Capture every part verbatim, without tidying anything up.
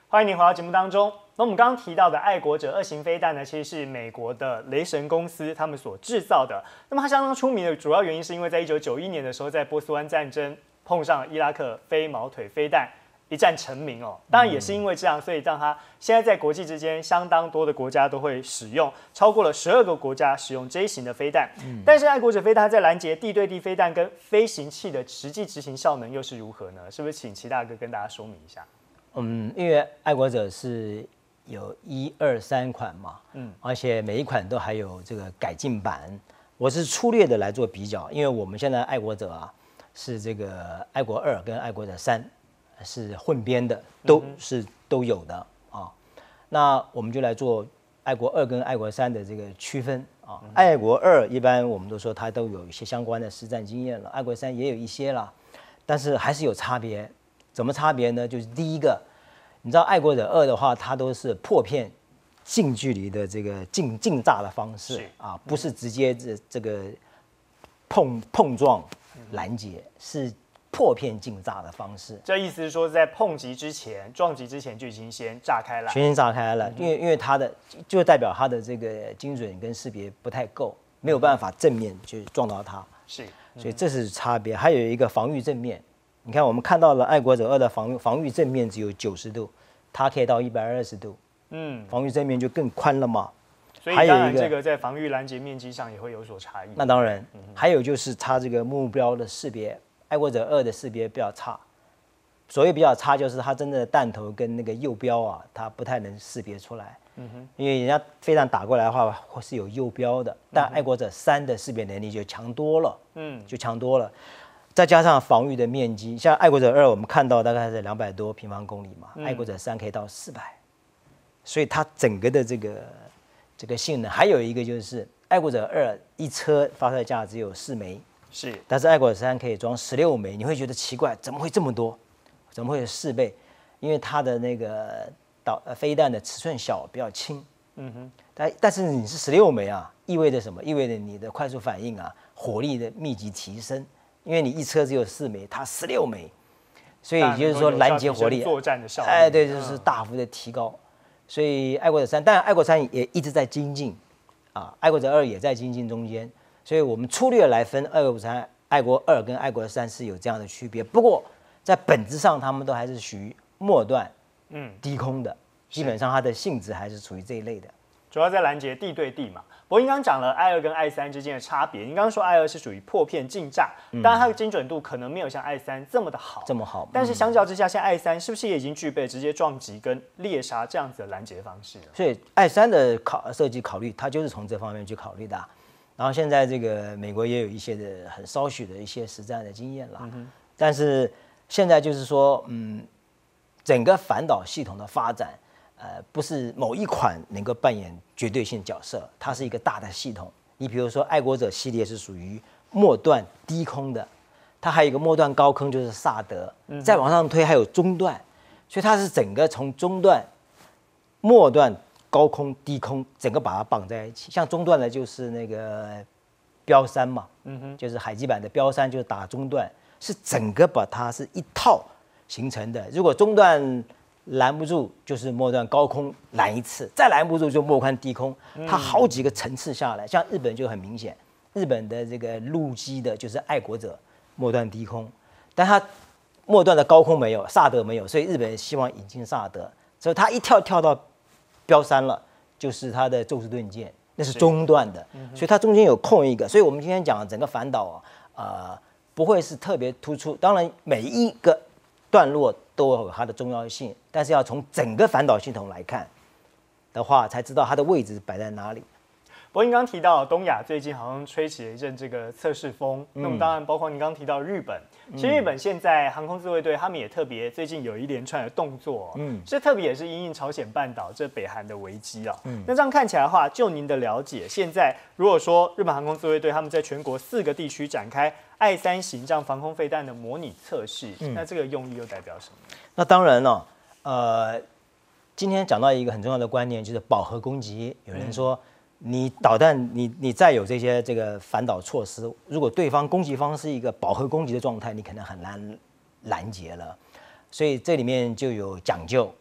欢迎你回到节目当中。那我们刚刚提到的爱国者二型飞弹呢，其实是美国的雷神公司他们所制造的。那么它相当出名的主要原因是因为在一九九一年的时候，在波斯湾战争碰上了伊拉克飞毛腿飞弹，一战成名哦。当然也是因为这样，所以让它现在在国际之间相当多的国家都会使用，超过了十二个国家使用这一型的飞弹。嗯、但是爱国者飞弹在拦截地对地飞弹跟飞行器的实际执行效能又是如何呢？是不是请齐大哥跟大家说明一下？ 嗯，因为爱国者是有一二三款嘛，嗯，而且每一款都还有这个改进版。我是粗略的来做比较，因为我们现在爱国者啊是这个爱国二跟爱国者三是混编的，都是都有的啊。那我们就来做爱国二跟爱国三的这个区分啊。爱国二一般我们都说它都有一些相关的实战经验了，爱国三也有一些啦，但是还是有差别。怎么差别呢？就是第一个，你知道爱国者二的话，它都是破片近距离的这个近近炸的方式啊，不是直接这这个碰碰撞拦截，是破片近炸的方式。 这意思是说，在碰击之前、撞击之前就已经先炸开了， 全先炸开了，因为因为它的就代表它的这个精准跟识别不太够，没有办法正面就撞到它， 是， 所以这是差别。还有一个防御正面。你看，我们看到了爱国者二的防防御正面只有九十度，它可以到一百二十度，嗯，防御正面就更宽了嘛。 所以当然这个在防御拦截面积上也会有所差异。 那当然，嗯、还有就是它这个目标的识别，爱国者二的识别比较差。所谓比较差，就是它真的弹头跟那个右标啊，它不太能识别出来。嗯哼，因为人家飞弹打过来的话，是有右标的，但爱国者三的识别能力就强多了，嗯，就强多了。再加上防御的面积，像爱国者二，我们看到大概是两百多平方公里嘛，嗯、爱国者三可以到四百，所以它整个的这个这个性能，还有一个就是爱国者二一车发射架只有四枚， 是， 但是爱国者三可以装十六枚，你会觉得奇怪，怎么会这么多？怎么会有四倍？因为它的那个导飞弹的尺寸小，比较轻，嗯哼，但但是你是十六枚啊，意味着什么？意味着你的快速反应啊，火力的密集提升。因为你一车只有四枚，它十六枚，所以就是说拦截火力， 作战的效率， 哎，对，就是大幅的提高。嗯、所以爱国者三，当然爱国三也一直在精进，啊，爱国者二也在精进中间。所以我们粗略来分，爱国三、爱国二跟爱国三是有这样的区别。不过在本质上，他们都还是属于末段，嗯，低空的，基本上它的性质还是属于这一类的。 主要在拦截地对地嘛。不过您刚刚讲了 I 二跟 I 三之间的差别，您刚刚说 I 二是属于破片近炸，当然它的精准度可能没有像 I 三这么的好， 这么好。嗯、 但是相较之下，像 I 三是不是也已经具备直接撞击跟猎杀这样子的拦截方式了？ 所以 I 三的考设计考虑，它就是从这方面去考虑的、啊。然后现在这个美国也有一些的很少许的一些实战的经验啦，嗯、但是现在就是说，嗯，整个反导系统的发展。呃，不是某一款能够扮演绝对性角色，它是一个大的系统。你比如说，爱国者系列是属于末段低空的，它还有一个末段高空，就是萨德，嗯、再往上推还有中段，所以它是整个从中段、末段、高空、低空，整个把它绑在一起。像中段的就是那个标三嘛，嗯哼，就是海基版的标三，就是打中段，是整个把它是一套形成的。如果中段拦不住，就是末段高空拦一次，再拦不住就末宽低空，它好几个层次下来，像日本就很明显，日本的这个陆基的就是爱国者末段低空，但它末段的高空没有，萨德没有，所以日本希望引进萨德，所以它一跳跳到标三了，就是它的宙斯盾舰，那是中段的，所以它中间有空一个，所以我们今天讲整个反导啊，呃，不会是特别突出，当然每一个段落都有它的重要性，但是要从整个反导系统来看的话，才知道它的位置摆在哪里。 不过您刚提到东亚最近好像吹起了一阵这个测试风，嗯、那么当然包括您刚提到日本，其实日本现在航空自卫队他们也特别最近有一连串的动作，嗯，这特别也是因应朝鲜半岛这北韩的危机啊。嗯、那这样看起来的话，就您的了解，现在如果说日本航空自卫队他们在全国四个地区展开爱三型这样防空飞弹的模拟测试，嗯、那这个用意又代表什么？ 那当然了，呃，今天讲到一个很重要的观念，就是饱和攻击。有人说，嗯你导弹，你你再有这些这个反导措施，如果对方攻击方是一个饱和攻击的状态，你可能很难拦截了。所以这里面就有讲究，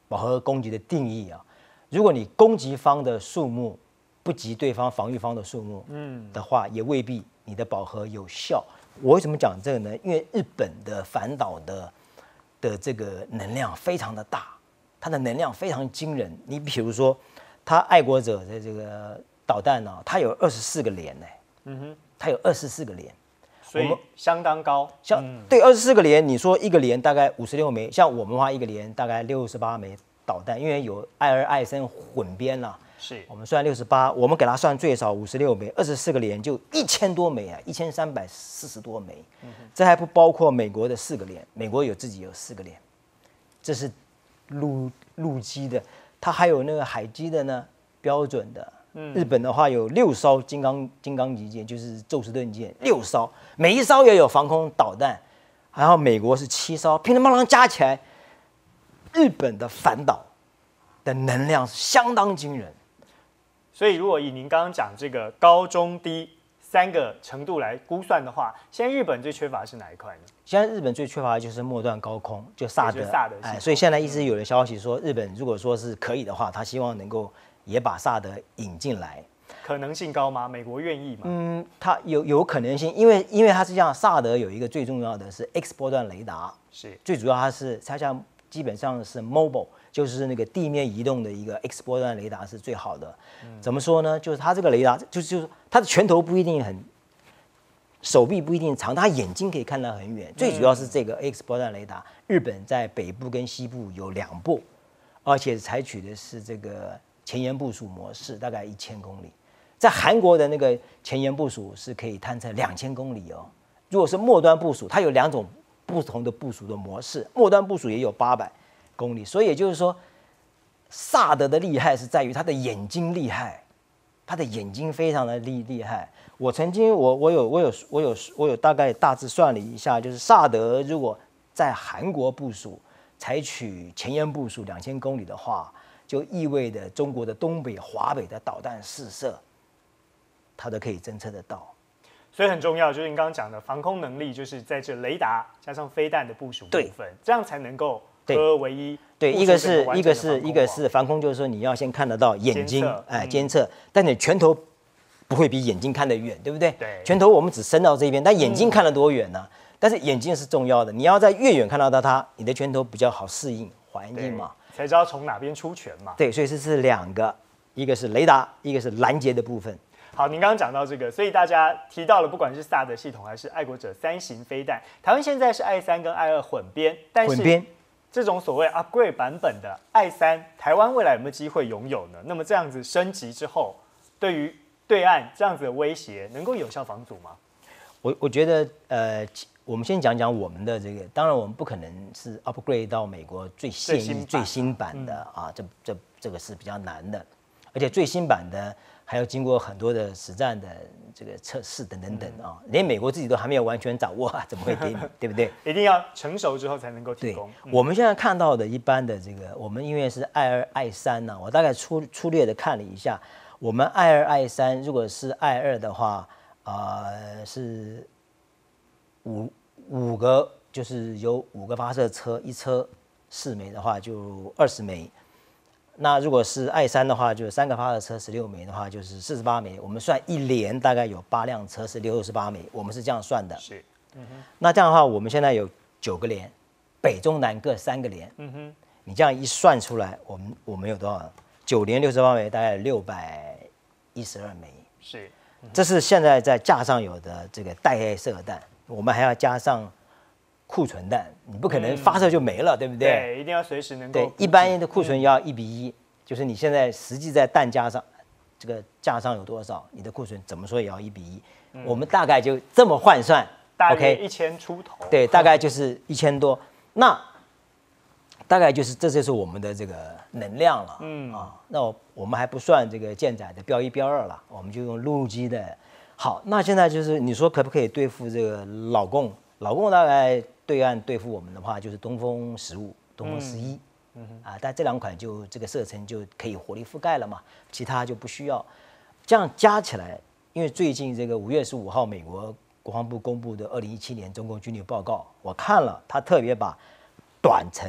饱和攻击的定义啊，如果你攻击方的数目不及对方防御方的数目，嗯的话，也未必你的饱和有效。我为什么讲这个呢？因为日本的反导的的这个能量非常的大，它的能量非常惊人。你比如说，它爱国者的这个导弹呢、啊，它有二十四个连呢、欸，嗯哼，它有二十四个连。 所以相当高， 像、嗯、对二十四个连，你说一个连大概五十六枚，像我们的话一个连大概六十八枚导弹，因为有爱二爱三混编啦、啊， 是我们算六十八，我们给它算最少五十六枚，二十四个连就一千多枚啊，一千三百四十多枚，嗯、这还不包括美国的四个连，美国有自己有四个连，这是陆陆基的，它还有那个海基的呢，标准的。日本的话有六艘金刚金刚级舰，就是宙斯盾舰，六艘，每一艘也有防空导弹，然后美国是七艘，乒乒乓乓加起来，日本的反导的能量是相当惊人。 所以如果以您刚刚讲这个高中低三个程度来估算的话，现在日本最缺乏是哪一块呢？ 现在日本最缺乏的就是末段高空，就萨德， 萨德哎，所以现在一直有的消息说，日本如果说是可以的话，他希望能够也把萨德引进来， 可能性高吗？美国愿意吗？ 嗯，它有有可能性，因为因为它是这样，萨德有一个最重要的是 X 波段雷达， 是最主要它是它像基本上是 mobile， 就是那个地面移动的一个 X 波段雷达是最好的。嗯、怎么说呢？就是它这个雷达，就是就是它的拳头不一定很，手臂不一定长，它眼睛可以看得很远。最主要是这个 X 波段雷达，日本在北部跟西部有两部，而且采取的是这个前沿部署模式，大概一千公里。在韩国的那个前沿部署是可以探测两千公里哦。如果是末端部署，它有两种不同的部署的模式，末端部署也有八百公里。所以也就是说，萨德的厉害是在于他的眼睛厉害，他的眼睛非常的厉厉害。我曾经我我有我有我有我有大概大致算了一下，就是萨德如果在韩国部署，采取前沿部署两千公里的话，就意味着中国的东北、华北的导弹试射，它都可以侦测得到。 所以很重要，就是你刚刚讲的防空能力，就是在这雷达加上飞弹的部署部分，这样才能够合而为一。 对，一个是一个是一个是防空，就是说你要先看得到眼睛，哎，监测，嗯、但你拳头不会比眼睛看得远，对不对？ 对， 拳头我们只伸到这边，但眼睛看得多远呢、啊？嗯、但是眼睛是重要的，你要在越远看到到它，你的拳头比较好适应环境嘛。 才知道从哪边出拳嘛。 对，所以这是两个，一个是雷达，一个是拦截的部分。 好，您刚刚讲到这个，所以大家提到了，不管是萨德系统还是爱国者三型飞弹，台湾现在是爱三跟爱二混编，但是混编这种所谓 upgrade 版本的爱三，台湾未来有没有机会拥有呢？那么这样子升级之后，对于对岸这样子的威胁，能够有效防阻吗？ 我我觉得，呃。我们先讲讲我们的这个，当然我们不可能是 upgrade 到美国最现役、最新版的啊，这这这个是比较难的，而且最新版的还要经过很多的实战的这个测试等等等啊，连美国自己都还没有完全掌握，怎么会给你，对不对？ 一定要成熟之后才能够提供。 嗯、我们现在看到的一般的这个，我们因为是爱二爱三呢，我大概粗粗略的看了一下，我们爱二爱三如果是爱二的话，啊、呃、是五。五个就是有五个发射车，一车四枚的话就二十枚。那如果是爱三的话，就是三个发射车十六枚的话，就是四十八枚。我们算一连大概有八辆车是六十八枚，我们是这样算的。 是， 嗯哼。那这样的话，我们现在有九个连，北中南各三个连。嗯哼。你这样一算出来，我们我们有多少？九连六十八枚，大概六百一十二枚。 是， 嗯、这是现在在架上有的这个带爱射弹。我们还要加上库存弹，你不可能发射就没了，嗯、对不对？ 对，一定要随时能够。 对，一般的库存要一比一，嗯、就是你现在实际在弹架上，这个架上有多少，你的库存怎么说也要一比一。嗯、我们大概就这么换算， 大概一千出头。 对，大概就是一千多。那大概就是这就是我们的这个能量了。嗯啊，那我们还不算这个舰载的标一标二了，我们就用陆基的。好，那现在就是你说可不可以对付这个老共？老共大概对岸对付我们的话，就是东风十五、东风十一，嗯嗯、啊，但这两款就这个射程就可以火力覆盖了嘛，其他就不需要。这样加起来，因为最近这个五月十五号，美国国防部公布的二零一七年中共军力报告，我看了，他特别把短程的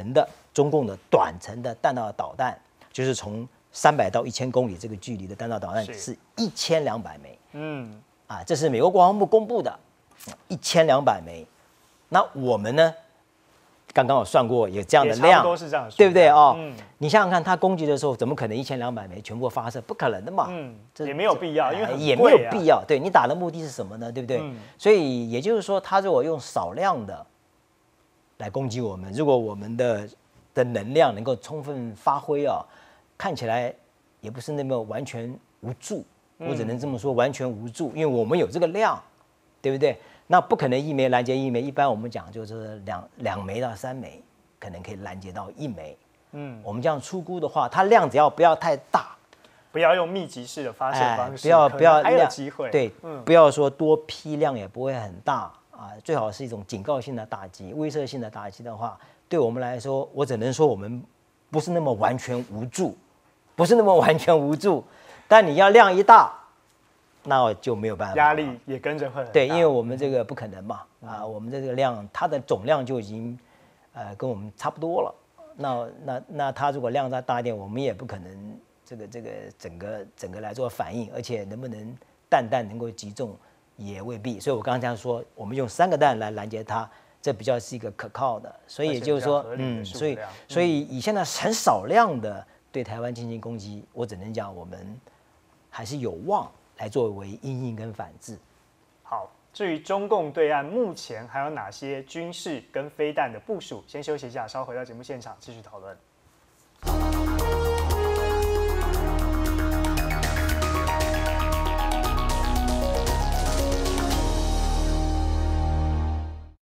中共的短程的弹道导弹，就是从三百到一千公里这个距离的弹道导弹是一千两百枚。嗯，啊，这是美国国防部公布的，一千两百枚。那我们呢？刚刚我算过，有这样的量， 都是这样的， 对不对哦？嗯，你想想看，它攻击的时候，怎么可能一千两百枚全部发射？不可能的嘛。嗯， 这也没有必要，因为很贵啊， 也没有必要。对你打的目的是什么呢？对不对？嗯，所以也就是说，它如果用少量的来攻击我们，如果我们的的能量能够充分发挥啊，看起来也不是那么完全无助。我只能这么说，完全无助，因为我们有这个量，对不对？那不可能一枚拦截一枚，一般我们讲就是两两枚到三枚，可能可以拦截到一枚。嗯，我们这样粗估的话，它量只要不要太大， 不要用密集式的发射方式， 哎、不要不要还有机会。 对，嗯、不要说多批量也不会很大啊，最好是一种警告性的打击、威慑性的打击的话，对我们来说，我只能说我们不是那么完全无助，不是那么完全无助，但你要量一大。那我就没有办法， 压力也跟着会很大。 对，因为我们这个不可能嘛，啊，我们的这个量，它的总量就已经，呃，跟我们差不多了。那那那它如果量再大一点，我们也不可能这个这个整个整个来做反应，而且能不能弹弹能够击中也未必。所以我刚才说，我们用三个弹来拦截它，这比较是一个可靠的。所以也就是说，嗯，所以所以以现在很少量的对台湾进行攻击，我只能讲我们还是有望来作为因应跟反制。 好，至于中共对岸目前还有哪些军事跟飞弹的部署，先休息一下，稍后回到节目现场继续讨论。